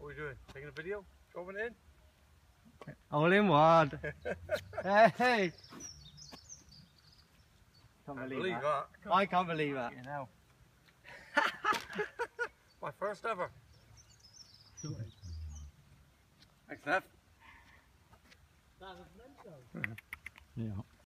are we doing? Taking a video? Going in? All in one. Hey! Can't believe that. I can't believe that. You know. My first ever. Thanks, Nev. Yeah.